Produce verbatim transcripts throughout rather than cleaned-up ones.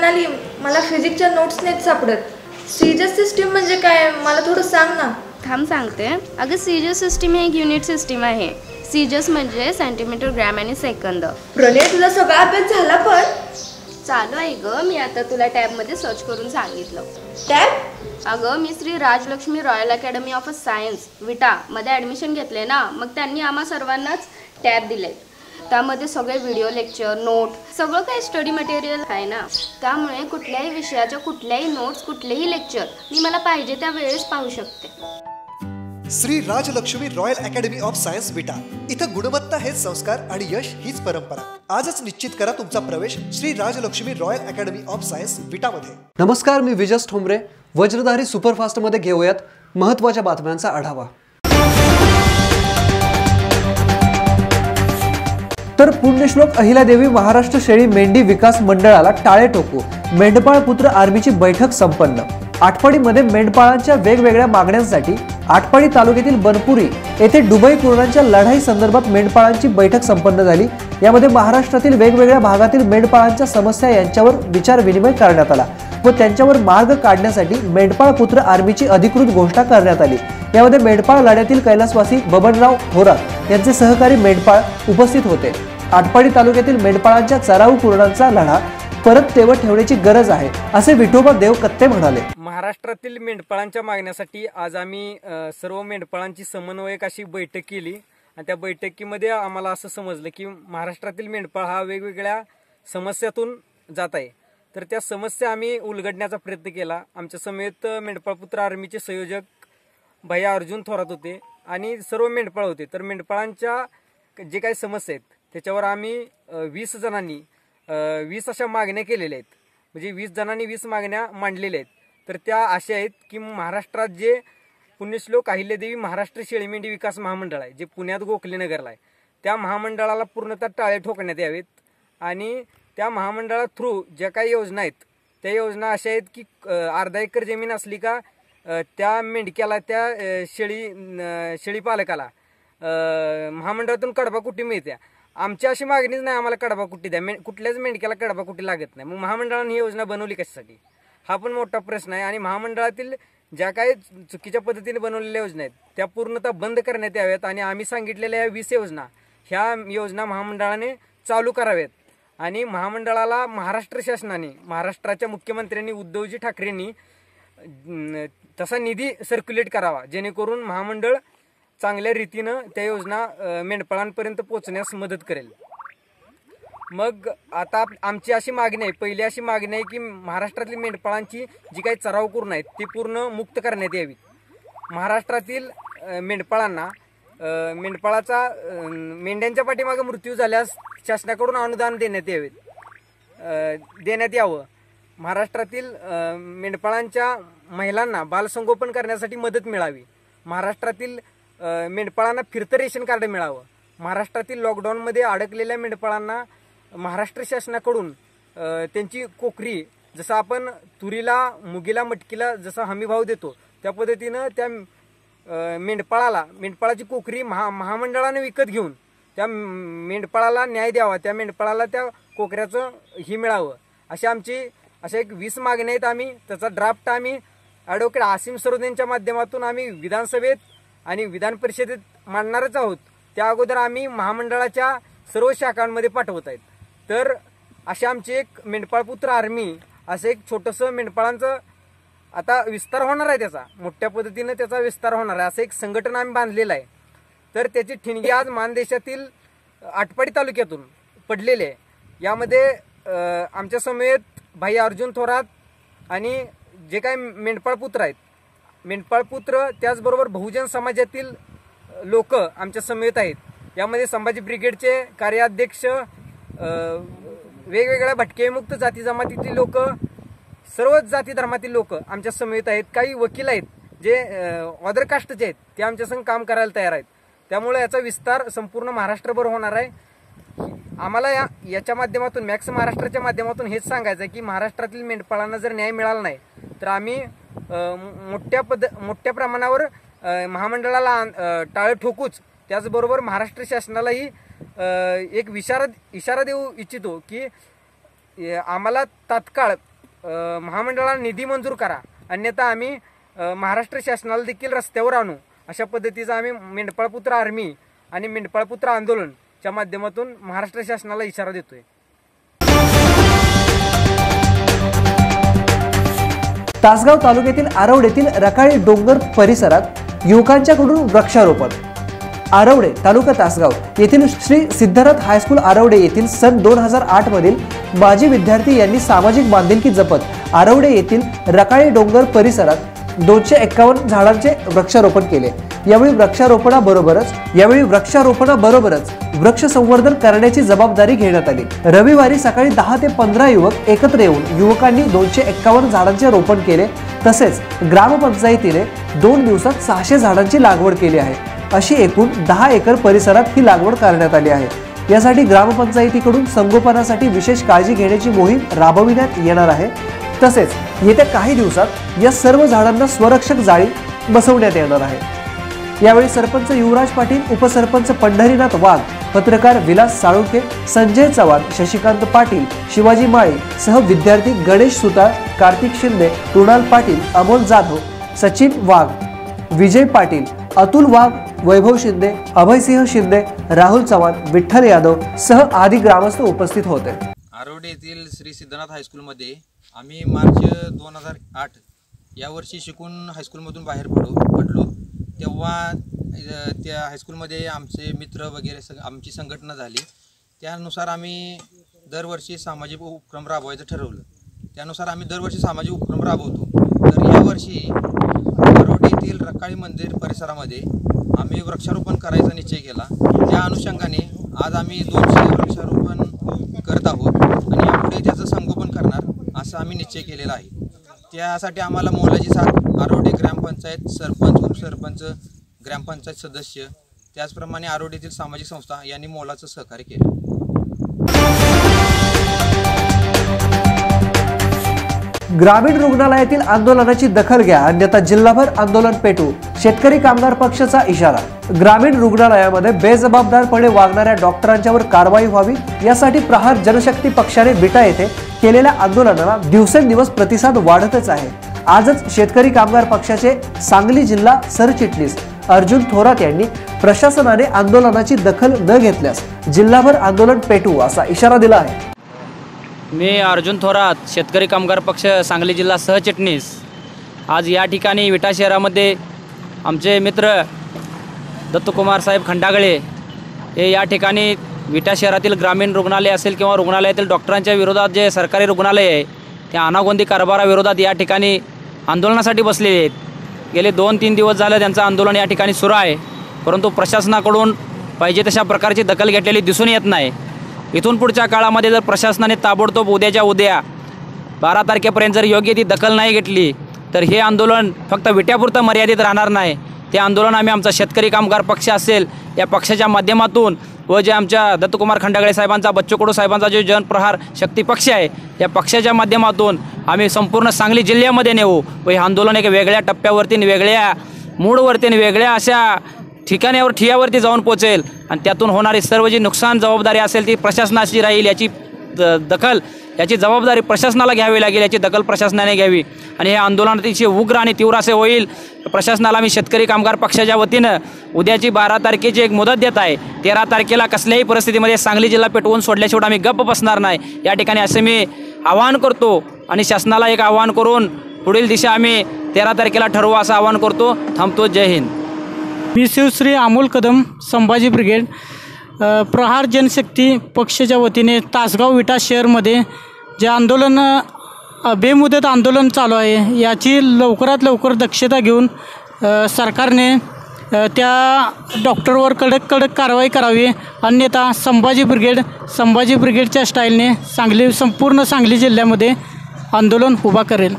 म्हणाली मला फिजिक्सच्या नोट्स नाहीत सापडत। सीजस सिस्टीम म्हणजे काय मला थोडं सांग ना। थांब सांगते। अगं सीजस सिस्टीम ही एक युनिट सिस्टीम आहे। सीजस म्हणजे सेंटीमीटर ग्रॅम आणि सेकंद। प्रणय तुझा सगळा अभ्यास झाला पण चालू आहे ग, मी आता तुला टॅबमध्ये सर्च करून सांगितलं। टॅब? अगं मी Shri Rajlakshmi royal academy of science Vita मध्ये ॲडमिशन घेतले ना, मग त्यांनी आम्हा सर्वांनाच टॅब दिले। त्यामध्ये सगळे व्हिडिओ लेक्चर नोट सगळं काही स्टडी मटेरियल आहे ना, त्यामुळे कुठल्याही विषयाच्या कुठल्याही नोट्स कुठलेही लेक्चर मी मला पाहिजे त्या वेळेस पाहू शकते। Shri Rajlakshmi royal academy of science Vita, इथं गुणवत्ता हेच संस्कार आणि यश हीच परंपरा। आजच निश्चित करा तुमचा प्रवेश Shri Rajlakshmi royal academy of science Vita मध्ये। नमस्कार, मी विजस ठोंबरे। वज्रधारी सुपरफास्ट मध्ये घेऊयात महत्त्वाच्या बातम्यांचा आढावा। तर पुण्यश्लोक अहिल्यादेवी महाराष्ट्र शेळी मेंढी विकास मंडळाला टाळे ठोकू, मेंढपाळ पुत्र आर्मीची बैठक संपन्न। आटपाडीमध्ये मेंढपाळांच्या वेगवेगळ्या मागण्यांसाठी आटपाडी तालुक्यातील बनपुरी येथे दुबई कुर्णांच्या लढाई संदर्भात मेंढपाळांची बैठक संपन्न झाली। यामध्ये महाराष्ट्रातील वेगवेगळ्या भागातील मेंढपाळांच्या समस्या यांच्यावर विचार विनिमय करण्यात आला व त्यांच्यावर मार्ग काढण्यासाठी मेंढपाळ पुत्र आर्मीची अधिकृत घोषणा करण्यात आली। यामध्ये मेंढपाळ लढ्यातील कैलासवासी बबनराव थोरात यांचे सहकारी मेंढपाळ उपस्थित होते। आटपाडी तालुक्यातील मेंढपाळांच्या चराऊ कुर्णांचा लढा परत तेवत ठेवण्याची गरज आहे, असे विठोबा देव कत्ते म्हणाले। महाराष्ट्रातील मेंढपाळांच्या मागण्यासाठी आज आम्ही सर्व मेंढपाळांची समन्वयक अशी बैठक केली आणि त्या बैठकीमध्ये आम्हाला असं समजलं की महाराष्ट्रातील मेंढपाळ हा वेगवेगळ्या समस्यातून जात आहे, तर त्या समस्या आम्ही उलगडण्याचा प्रयत्न केला। आमच्या समेत मेंढपाळ पुत्र आर्मीचे संयोजक भैया अर्जुन थोरात होते आणि सर्व मेंढपाळ होते। तर मेंढपाळांच्या जे काही समस्या आहेत त्याच्यावर आम्ही वीस जणांनी वीस अशा मागण्या केलेल्या आहेत, म्हणजे वीस जणांनी वीस मागण्या मांडलेल्या आहेत। तर त्या अशा आहेत की महाराष्ट्रात जे पुण्यश्लोक अहिल्यादेवी महाराष्ट्र शेळी मेंढी विकास महामंडळ आहे, जे पुण्यात गोखलेनगरला आहे, त्या महामंडळाला पूर्णतः टाळे ठोकण्यात यावेत आणि त्या महामंडळा थ्रू ज्या काही योजना आहेत त्या योजना अशा आहेत की अर्धा एकर जमीन असली का त्या मेंढक्याला त्या शेळी शेळीपालकाला महामंडळातून कडबा कुट्टी मिळते। आमची अशी मागणीच नाही आम्हाला कडबा कुट्टी द्या, मे कुठल्याच मेंढक्याला कडबा कुट्टी लागत नाही। मग महामंडळाने ही योजना बनवली कशासाठी, हा पण मोठा प्रश्न आहे। आणि महामंडळातील ज्या काही चुकीच्या पद्धतीने बनवलेल्या योजना आहेत त्या पूर्णतः बंद करण्यात याव्यात आणि आम्ही सांगितलेल्या या वीस योजना ह्या योजना महामंडळाने चालू कराव्यात आणि महामंडळाला महाराष्ट्र शासनाने महाराष्ट्राच्या मुख्यमंत्र्यांनी उद्धवजी ठाकरेंनी तसा निधी सर्क्युलेट करावा, जेणेकरून महामंडळ चांगल्या रीतीनं त्या योजना मेंढपाळांपर्यंत पोहोचण्यास मदत करेल। मग आता आमची अशी मागणी आहे, पहिली अशी मागणी आहे की महाराष्ट्रातील मेंढपाळांची जी काही चराऊ कुरण आहेत ती पूर्ण मुक्त करण्यात यावी। महाराष्ट्रातील मेंढपाळांना मेंढपाळाचा मेंढ्यांच्या पाठीमागे मृत्यू झाल्यास शासनाकडून अनुदान देण्यात यावे देण्यात यावं। महाराष्ट्रातील मेंढपाळांच्या महिलांना बालसंगोपन करण्यासाठी मदत मिळावी। महाराष्ट्रातील मेंढपाळांना फिरतं रेशन कार्ड मिळावं। महाराष्ट्रातील लॉकडाऊनमध्ये अडकलेल्या मेंढपाळांना महाराष्ट्र शासनाकडून त्यांची कोकरी, जसं आपण तुरीला मुगीला मटकीला जसा हमीभाव देतो त्या पद्धतीनं त्या मेंढपाळाला मेंढपाळाची कोकरी महा महामंडळाने विकत घेऊन त्या मेंढपाळाला न्याय द्यावा, त्या मेंढपाळाला त्या कोकऱ्याचं ही मिळावं, अशी आमची अशा एक वीस मागण्या आहेत। आम्ही त्याचा ड्राफ्ट आम्ही ॲडव्होकेट आसिम सरोदेंच्या माध्यमातून आम्ही विधानसभेत आणि विधान परिषदेत मांडणारच आहोत। त्या अगोदर आम्ही महामंडळाच्या सर्व शाखांमध्ये पाठवत आहेत। तर असे आमचे एक मेंढपाळ पुत्र आर्मी असं एक छोटंसं मेंढपाळांचं आता विस्तार होणार आहे, त्याचा मोठ्या पद्धतीनं त्याचा विस्तार होणार आहे, असं एक संघटन आम्ही बांधलेलं आहे। तर त्याची ठिणगी आज मानदेशातील आटपाडी तालुक्यातून पडलेली आहे। यामध्ये आमच्या समेत भाई अर्जुन थोरात आणि जे काही मेंढपाळ पुत्र आहेत मेंढपाळ पुत्र त्याचबरोबर बहुजन समाजातील लोक आमच्या समेत आहेत। यामध्ये संभाजी ब्रिगेडचे कार्याध्यक्ष, वेगवेगळ्या भटकेमुक्त जाती जमातीतील लोक, सर्वच जाती धर्मातील लोक आमच्या समेत आहेत। काही वकील आहेत जे अदर कास्टचे आहेत, ते आमच्या संग काम करायला तयार आहेत। त्यामुळे याचा विस्तार संपूर्ण महाराष्ट्रभर होणार आहे। आम्हाला या याच्या माध्यमातून मॅक्स महाराष्ट्राच्या माध्यमातून हेच सांगायचं आहे की महाराष्ट्रातील मेंढपाळांना जर न्याय मिळाला नाही तर आम्ही मोठ्या पद मोठ्या प्रमाणावर महामंडळाला टाळे ठोकूच। त्याचबरोबर महाराष्ट्र शासनालाही एक विचार इशारा देऊ इच्छितो की आम्हाला तात्काळ अ, महामंडळाला निधी मंजूर करा, अन्यथा आम्ही अ, महाराष्ट्र शासनाला देखील रस्त्यावर आणू, अशा पद्धतीचा आम्ही मेंढपाळपुत्र आर्मी आणि मेंढपाळपुत्र आंदोलनच्या माध्यमातून महाराष्ट्र शासनाला इशारा देतोय. तासगाव तालुक्यातील आरवडेतील रकाळी डोंगर परिसरात युवकांच्याकडून वृक्षारोपण. आरवडे तालुका तासगाव येथील श्री सिद्धनाथ हायस्कूल आरवडे येथील सन दोन हजार आठ मधील माजी विद्यार्थी यांनी सामाजिक बांधिलकी जपत आरवडे येथील रकाळी डोंगर परिसरात दोनशे एक्कावन्न झाडांचे वृक्षारोपण केले. यावेळी वृक्षारोपणाबरोबरच यावेळी वृक्षारोपणाबरोबरच वृक्ष संवर्धन करण्याची जबाबदारी घेण्यात आली. रविवारी सकाळी दहा ते पंधरा युवक एकत्र येऊन युवकांनी दोनशे एक्कावन्न झाडांचे रोपण केले. तसेच ग्रामपंचायतीने दोन दिवसात सहाशे झाडांची लागवड केली आहे. अशी एकूण दहा एकर परिसरात ही लागवड करण्यात आली आहे. यासाठी ग्रामपंचायतीकडून संगोपनासाठी विशेष काळजी घेण्याची मोहीम राबविण्यात येणार आहे. तसेच येत्या काही दिवसात या सर्व झाडांना स्वरक्षक जाळी बसवण्यात येणार आहे. यावेळी सरपंच युवराज पाटील, उपसरपंच पंढरीनाथ वाघ, पत्रकार विलास साळुंके, संजय चव्हाण, शशिकांत पाटील, शिवाजी माळी सह विद्यार्थी गणेश सुतार, कार्तिक शिंदे, कृणाल पाटील, अमोल जाधव, सचिन वाघ, विजय पाटील, अतुल वाघ, वैभव शिंदे, अभयसिंह शिंदे, राहुल चव्हाण, विठ्ठल यादव सह आदी ग्रामस्थ उपस्थित होते. आरवडे येथील श्री सिद्धनाथ हायस्कूलमध्ये आम्ही मार्च दोन हजार आठ या वर्षी शिकून हायस्कूलमधून बाहेर पडलो पडलो तेव्हा त्या हायस्कूलमध्ये आमचे मित्र वगैरे सग आमची संघटना झाली. त्यानुसार आम्ही दरवर्षी सामाजिक उपक्रम राबवायचं ठरवलं. त्यानुसार आम्ही दरवर्षी सामाजिक उपक्रम राबवतो. तर यावर्षी आरवडे येथील रकाळी मंदिर परिसरामध्ये आम्ही वृक्षारोपण करायचा निश्चय केला. त्या अनुषंगाने आज आम्ही दोनशे वृक्षारोपण करत आहोत आणि यापुढे त्याचं संगोपन करणार असं आम्ही निश्चय केलेला आहे. त्यासाठी आम्हाला मोलाची साथ आरवडे ग्रामपंचायत, सरपंच, उपसरपंच, ग्रामपंचायत सदस्य, त्याचप्रमाणे आरवडे येथील सामाजिक संस्था यांनी मोलाचं सहकार्य केलं. ग्रामीण रुग्णालयातील आंदोलनाची दखल घ्या, अन्यथा जिल्हाभर आंदोलन पेटू, शेतकरी कामगार पक्षाचा इशारा. ग्रामीण रुग्णालयामध्ये बेजबाबदारपणे वागणाऱ्या डॉक्टरांच्यावर कारवाई व्हावी यासाठी प्रहार जनशक्ती पक्षाने विटा येथे केलेल्या आंदोलनाला दिवसेंदिवस प्रतिसाद वाढतच आहे. आजच शेतकरी कामगार पक्षाचे सांगली जिल्हा सरचिटणीस अर्जुन थोरात यांनी प्रशासनाने आंदोलनाची दखल न घेतल्यास जिल्हाभर आंदोलन पेटू असा इशारा दिला आहे. मी अर्जुन थोरात, शेतकरी कामगार पक्ष सांगली जिल्हा सहचिटणीस. आज या ठिकाणी विटा शहरामध्ये आमचे मित्र दत्तकुमार साहेब खंडागळे हे या ठिकाणी विटा शहरातील ग्रामीण रुग्णालय असेल किंवा रुग्णालयातील डॉक्टरांच्या विरोधात जे सरकारी रुग्णालय आहे त्या अनागोंदी कारभाराविरोधात या ठिकाणी आंदोलनासाठी बसलेले आहेत. गेले दोन तीन दिवस झालं त्यांचं आंदोलन या ठिकाणी सुरू आहे, परंतु प्रशासनाकडून पाहिजे तशा प्रकारची दखल घेतलेली दिसून येत नाही. इथून पुढच्या काळामध्ये जर प्रशासनाने ताबडतोब उद्याच्या उद्या बारा तारखेपर्यंत जर योग्य ती दखल नाही घेतली तर हे आंदोलन फक्त विट्यापुरतं मर्यादित राहणार नाही. ते आंदोलन आम्ही आमचा शेतकरी कामगार पक्ष असेल या पक्षाच्या माध्यमातून व जे आमच्या दत्तकुमार खंडागळे साहेबांचा, बच्चू कडू साहेबांचा जो जनप्रहार शक्ती पक्ष आहे या पक्षाच्या माध्यमातून आम्ही संपूर्ण सांगली जिल्ह्यामध्ये नेऊ व हे आंदोलन एक वेगळ्या टप्प्यावरती, वेगळ्या मूडवरती, वेगळ्या अशा ठिकाणावर ठियावरती जाऊन पोचेल आणि त्यातून होणारी सर्व जी नुकसान जबाबदारी असेल ती प्रशासनाची राहील. याची दखल याची जबाबदारी प्रशासनाला घ्यावी लागेल, याची दखल प्रशासनाने घ्यावी आणि हे आंदोलन अतिशय उग्र आणि तीव्र असे होईल. प्रशासनाला मी शेतकरी कामगार पक्षाच्या वतीनं उद्याची बारा तारखेची एक मुदत देत आहे. तेरा तारखेला कसल्याही परिस्थितीमध्ये सांगली जिल्हा पेटवून सोडल्याशिवाय आम्ही गप्प बसणार नाही. या ठिकाणी असे मी आवाहन करतो आणि शासनाला एक आवाहन करून पुढील दिशा आम्ही तेरा तारखेला ठरवू असं आवाहन करतो. थांबतो. जय हिंद. मी शिवश्री अमोल कदम, संभाजी ब्रिगेड, प्रहार जनशक्ती पक्षाच्या वतीने तासगाव विटा शहरमध्ये जे आंदोलन बेमुदत आंदोलन चालू आहे याची लवकरात लवकर दक्षता घेऊन सरकारने त्या डॉक्टरवर कडक कडक कारवाई करावी, अन्यथा संभाजी ब्रिगेड संभाजी ब्रिगेडच्या स्टाईलने सांगली संपूर्ण सांगली जिल्ह्यामध्ये आंदोलन उभा करेल.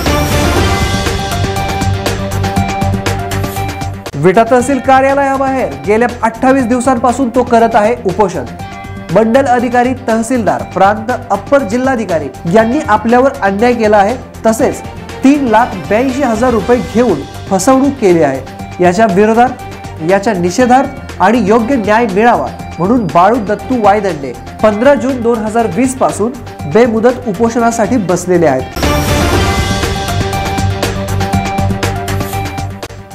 विटा तहसील कार्यालयाबाहेर गेल्या अठ्ठावीस दिवसांपासून तो करत आहे उपोषण. मंडल अधिकारी, तहसीलदार, प्रांत अप्पर जिल्हाधिकारी यांनी आपल्यावर अन्याय केला आहे. तसेच तीन लाख ब्याऐंशी हजार रुपये घेऊन फसवणूक केली आहे. याच्या विरोधात याच्या निषेधार्थ आणि योग्य न्याय मिळावा म्हणून बाळू दत्तू वायदंडे पंधरा जून दोन हजार वीस पासून बेमुदत उपोषणासाठी बसलेले आहेत.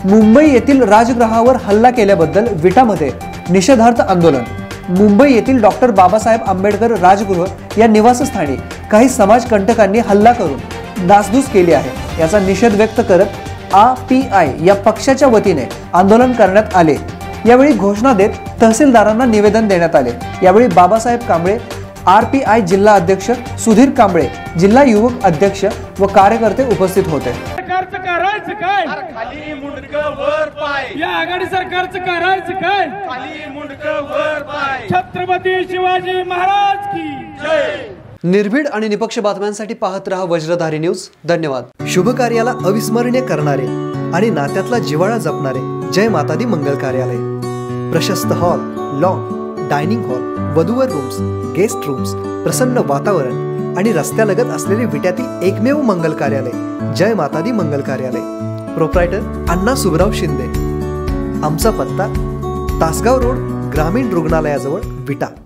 मुंबई येथील राजगृहावर हल्ला केल्याबद्दल विटामध्ये निषेधार्थ आंदोलन. मुंबई येथील डॉक्टर बाबासाहेब आंबेडकर राजगृह या निवासस्थानी काही समाजकंटकांनी हल्ला करून नासधूस केली आहे. याचा निषेध व्यक्त करत आ पी आय या पक्षाच्या वतीने आंदोलन करण्यात आले. यावेळी घोषणा देत तहसीलदारांना निवेदन देण्यात आले. यावेळी Babasaheb Kamble, R P I जिल्हा अध्यक्ष सुधीर कांबळे, जिल्हा युवक अध्यक्ष व कार्यकर्ते उपस्थित होते. सरकारचं करायचं काय? खाली मुंडकं वर पाय. या आघाडी सरकारचं करायचं काय? खाली मुंडकं वर पाय. छत्रपती शिवाजी महाराज की जय. निर्भीड आणि निपक्ष बातम्यांसाठी पाहत रहा वज्रधारी न्यूज. धन्यवाद. शुभ कार्याला अविस्मरणीय करणारे आणि नात्यातला जिव्हाळा जपणारे जय माता दी मंगल कार्यालय. प्रशस्त हॉल, लॉन, डायनिंग हॉल, वधूवर रूम्स, गेस्ट रूम्स, प्रसन्न वातावरण आणि रस्त्यालगत असलेले विट्यातील एकमेव मंगल कार्यालय जय माता दी मंगल कार्यालय. प्रोप्रायटर अण्णा सुबराव शिंदे. आमचा पत्ता तासगाव रोड, ग्रामीण रुग्णालयाजवळ, विटा.